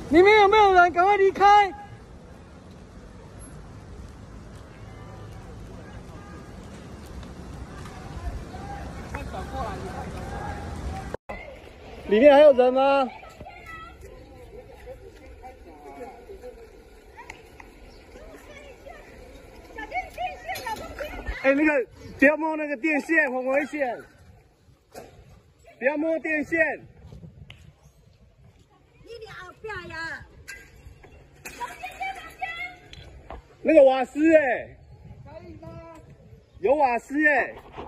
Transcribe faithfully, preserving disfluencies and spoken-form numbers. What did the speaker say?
里面有没有人？赶快离开！快转过来，你快转过来。里面还有人吗？哎、欸，那个不要摸那个电线，很危险。不要摸电线。 你俩不要呀！ 那个瓦斯哎、欸，可以吗？有瓦斯哎、欸。